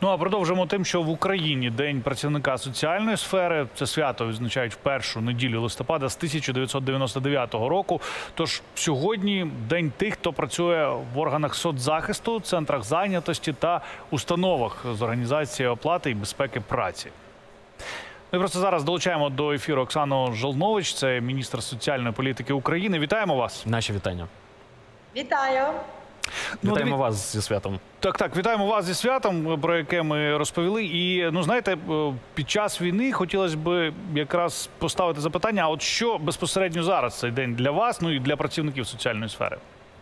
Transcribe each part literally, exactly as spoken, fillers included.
Ну а продовжимо тим, що в Україні День працівника соціальної сфери. Це свято відзначають в першу неділю листопада з тисяча дев'ятсот дев'яносто дев'ятого року. Тож сьогодні День тих, хто працює в органах соцзахисту, центрах зайнятості та установах з організації оплати і безпеки праці. Ми просто зараз долучаємо до ефіру Оксану Жолнович, це міністр соціальної політики України. Вітаємо вас. Наші вітання. Вітаю. Ну, вітаємо вас зі святом. Так, так, вітаємо вас зі святом, про яке ми розповіли. І, ну, знаєте, під час війни хотілося б якраз поставити запитання, а от що безпосередньо зараз цей день для вас, ну і для працівників соціальної сфери?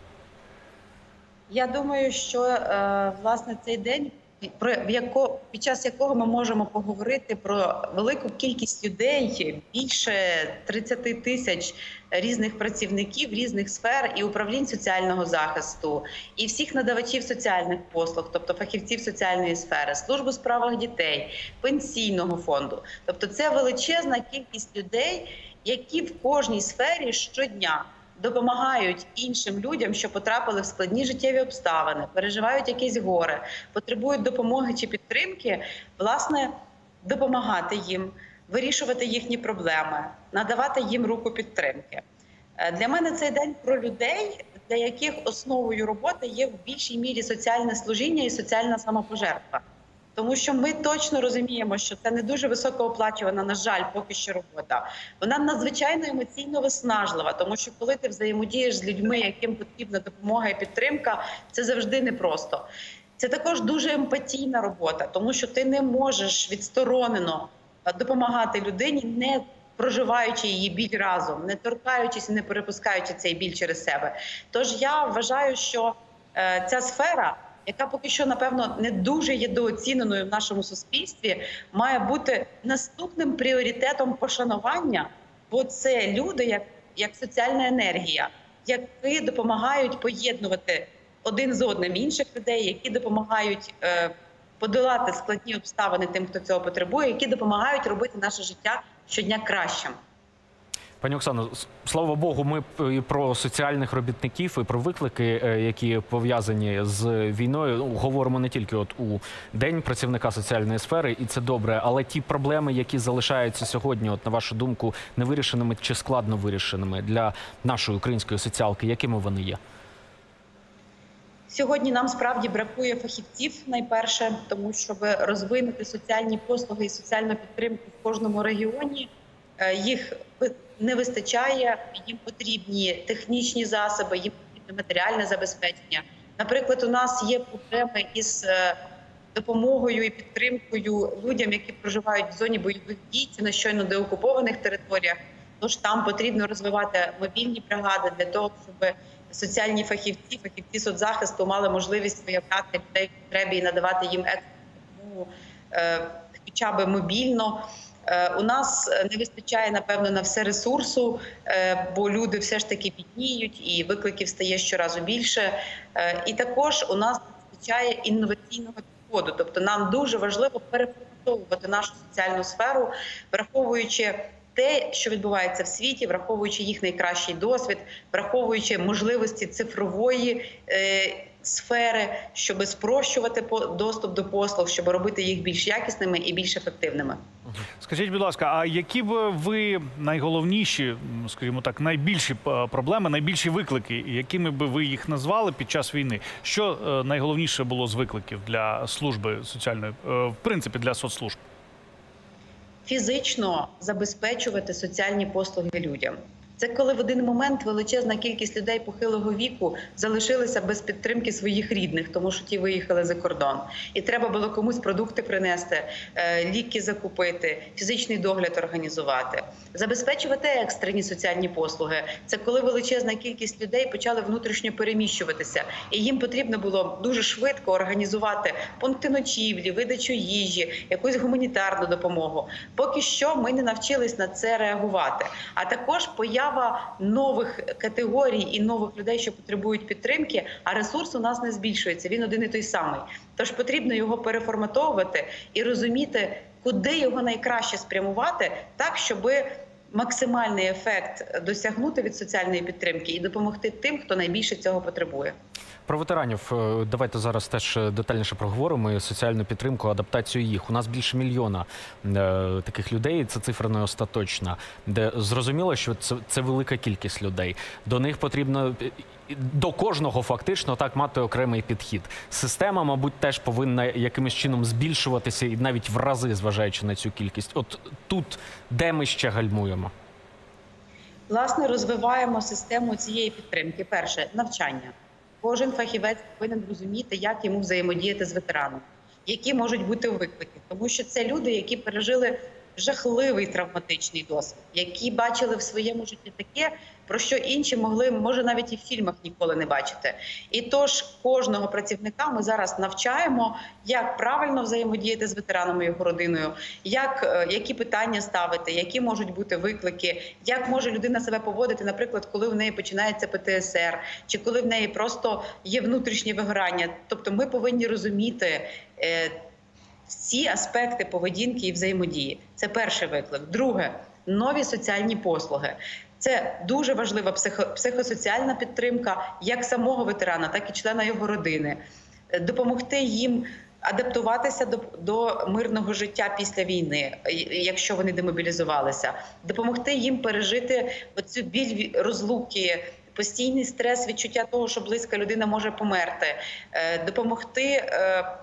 Я думаю, що, е, власне, цей день, про яко, під час якого ми можемо поговорити про велику кількість людей, більше тридцяти тисяч різних працівників, різних сфер і управлінь соціального захисту, і всіх надавачів соціальних послуг, тобто фахівців соціальної сфери, службу у справах дітей, пенсійного фонду. Тобто це величезна кількість людей, які в кожній сфері щодня допомагають іншим людям, що потрапили в складні життєві обставини, переживають якесь горе, потребують допомоги чи підтримки, власне, допомагати їм, вирішувати їхні проблеми, надавати їм руку підтримки. Для мене цей день про людей, для яких основою роботи є в більшій мірі соціальне служіння і соціальна самопожертва. Тому що ми точно розуміємо, що це не дуже високооплачувана, на жаль, поки що робота. Вона надзвичайно емоційно виснажлива, тому що коли ти взаємодієш з людьми, яким потрібна допомога і підтримка, це завжди непросто. Це також дуже емпатійна робота, тому що ти не можеш відсторонено допомагати людині, не проживаючи її біль разом, не торкаючись і не перепускаючи цей біль через себе. Тож я вважаю, що е, ця сфера, яка поки що, напевно, не дуже є дооціненою в нашому суспільстві, має бути наступним пріоритетом пошанування, бо це люди, як, як соціальна енергія, які допомагають поєднувати один з одним інших людей, які допомагають е, подолати складні обставини тим, хто цього потребує, які допомагають робити наше життя щодня кращим. Пані Оксано, слава Богу, ми і про соціальних робітників, і про виклики, які пов'язані з війною, ну, говоримо не тільки от у День працівника соціальної сфери, і це добре, але ті проблеми, які залишаються сьогодні, от на вашу думку, невирішеними чи складно вирішеними для нашої української соціалки, якими вони є? Сьогодні нам справді бракує фахівців, найперше, тому щоб розвинути соціальні послуги і соціальну підтримку в кожному регіоні. Їх не вистачає, їм потрібні технічні засоби, їм потрібне матеріальне забезпечення. Наприклад, у нас є проблеми із допомогою і підтримкою людям, які проживають в зоні бойових дій, чи на щойно деокупованих територіях. Тож там потрібно розвивати мобільні бригади для того, щоб соціальні фахівці, фахівці соцзахисту мали можливість виявляти людей в потребі і надавати їм екстрену допомогу хоча б мобільно. У нас не вистачає, напевно, на все ресурсу, бо люди все ж таки бідніють і викликів стає щоразу більше. І також у нас не вистачає інноваційного підходу. Тобто нам дуже важливо переформатовувати нашу соціальну сферу, враховуючи те, що відбувається в світі, враховуючи їх найкращий досвід, враховуючи можливості цифрової е, сфери, щоб спрощувати доступ до послуг, щоб робити їх більш якісними і більш ефективними. Скажіть, будь ласка, а які б ви найголовніші, скажімо так, найбільші проблеми, найбільші виклики, якими б ви їх назвали під час війни? Що найголовніше було з викликів для служби соціальної, в принципі, для соцслужб? Фізично забезпечувати соціальні послуги людям. Це коли в один момент величезна кількість людей похилого віку залишилися без підтримки своїх рідних, тому що ті виїхали за кордон. І треба було комусь продукти принести, ліки закупити, фізичний догляд організувати. Забезпечувати екстрені соціальні послуги. Це коли величезна кількість людей почали внутрішньо переміщуватися. І їм потрібно було дуже швидко організувати пункти ночівлі, видачу їжі, якусь гуманітарну допомогу. Поки що ми не навчились на це реагувати. А також поява нових категорій і нових людей, що потребують підтримки, а ресурс у нас не збільшується, він один і той самий. Тож потрібно його переформатовувати і розуміти, куди його найкраще спрямувати, так, щоб максимальний ефект досягнути від соціальної підтримки і допомогти тим, хто найбільше цього потребує. Про ветеранів е, давайте зараз теж детальніше проговоримо і соціальну підтримку, адаптацію їх. У нас більше мільйона е, таких людей, це цифра не остаточна, де зрозуміло, що це, це велика кількість людей. До них потрібно, до кожного фактично так мати окремий підхід. Система, мабуть, теж повинна якимось чином збільшуватися і навіть в рази, зважаючи на цю кількість. От тут, де ми ще гальмуємо? Власне, розвиваємо систему цієї підтримки. Перше – навчання. Кожен фахівець повинен розуміти, як йому взаємодіяти з ветераном, які можуть бути виклики. Тому що це люди, які пережили жахливий травматичний досвід, які бачили в своєму житті таке, про що інші могли, може, навіть і в фільмах ніколи не бачити. І тож кожного працівника ми зараз навчаємо, як правильно взаємодіяти з ветераном і його родиною, як, які питання ставити, які можуть бути виклики, як може людина себе поводити, наприклад, коли в неї починається Пе Те Ес Ер, чи коли в неї просто є внутрішнє вигорання. Тобто ми повинні розуміти е, всі аспекти поведінки і взаємодії. Це перший виклик. Друге – нові соціальні послуги. Це дуже важлива психо, психосоціальна підтримка як самого ветерана, так і члена його родини. Допомогти їм адаптуватися до, до мирного життя після війни, якщо вони демобілізувалися. Допомогти їм пережити оцю біль розлуки, постійний стрес, відчуття того, що близька людина може померти. Допомогти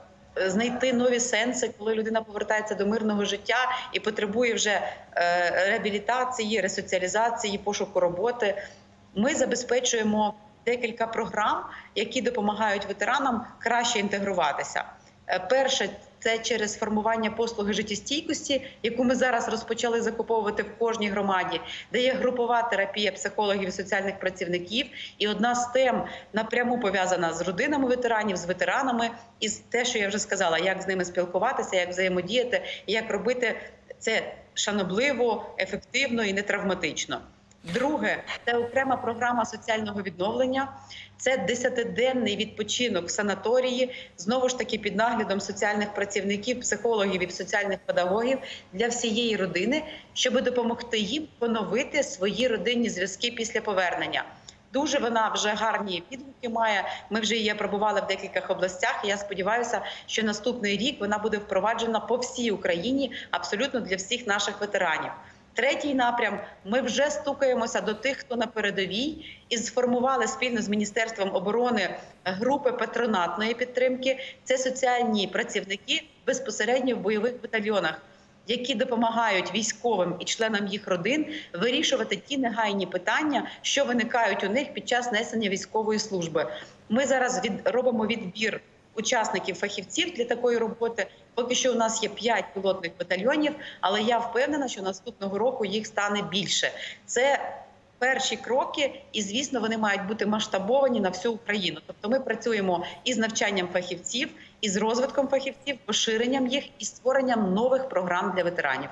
знайти нові сенси, коли людина повертається до мирного життя і потребує вже реабілітації, ресоціалізації, пошуку роботи. Ми забезпечуємо декілька програм, які допомагають ветеранам краще інтегруватися. Перше – це через формування послуги життєстійкості, яку ми зараз розпочали закуповувати в кожній громаді, де є групова терапія психологів і соціальних працівників. І одна з тем напряму пов'язана з родинами ветеранів, з ветеранами, і з те, що я вже сказала, як з ними спілкуватися, як взаємодіяти, як робити це шанобливо, ефективно і нетравматично. Друге – це окрема програма соціального відновлення. Це десятиденний відпочинок в санаторії, знову ж таки під наглядом соціальних працівників, психологів і соціальних педагогів для всієї родини, щоб допомогти їм поновити свої родинні зв'язки після повернення. Дуже вона вже гарні відгуки має, ми вже її апробували в декількох областях, і я сподіваюся, що наступний рік вона буде впроваджена по всій Україні, абсолютно для всіх наших ветеранів. Третій напрям – ми вже стукаємося до тих, хто на передовій, і сформували спільно з Міністерством оборони групи патронатної підтримки. Це соціальні працівники безпосередньо в бойових батальйонах, які допомагають військовим і членам їх родин вирішувати ті негайні питання, що виникають у них під час несення військової служби. Ми зараз від, робимо відбір учасників, фахівців для такої роботи. Поки що у нас є п'ять пілотних батальйонів, але я впевнена, що наступного року їх стане більше. Це перші кроки, і, звісно, вони мають бути масштабовані на всю Україну. Тобто ми працюємо із навчанням фахівців, із розвитком фахівців, поширенням їх і створенням нових програм для ветеранів.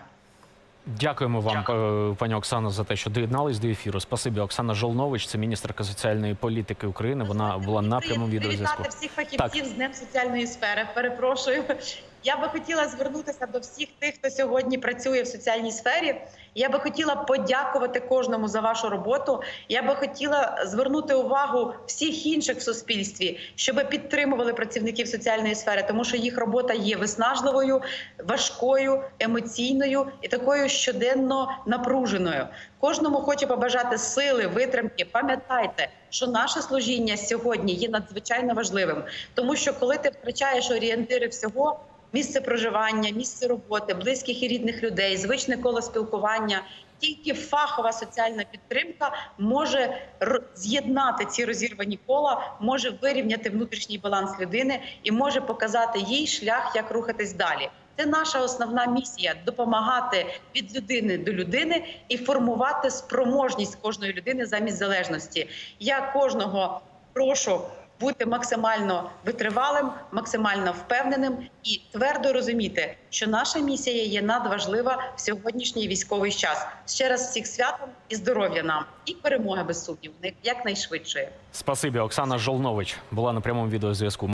Дякуємо вам, Дякую. пані Оксано, за те, що доєднались до ефіру. Спасибі. Оксана Жолнович, це міністерка соціальної політики України. Вона була на прямому відеозв'язку. Вітати всіх фахівців так. з Днем соціальної сфери. Перепрошую. Я би хотіла звернутися до всіх тих, хто сьогодні працює в соціальній сфері. Я би хотіла подякувати кожному за вашу роботу. Я би хотіла звернути увагу всіх інших в суспільстві, щоб підтримували працівників соціальної сфери, тому що їх робота є виснажливою, важкою, емоційною і такою щоденно напруженою. Кожному хочу побажати сили, витримки. Пам'ятайте, що наше служіння сьогодні є надзвичайно важливим, тому що коли ти втрачаєш орієнтири всього, місце проживання, місце роботи, близьких і рідних людей, звичне коло спілкування, тільки фахова соціальна підтримка може з'єднати ці розірвані кола, може вирівняти внутрішній баланс людини і може показати їй шлях, як рухатись далі. Це наша основна місія – допомагати від людини до людини і формувати спроможність кожної людини замість залежності. Я кожного прошу бути максимально витривалим, максимально впевненим і твердо розуміти, що наша місія є надважлива в сьогоднішній військовий час. Ще раз всіх святом і здоров'я нам, і перемоги без сумніву, якнайшвидшої. Спасибі. Оксана Жолнович була на прямому відеозв'язку.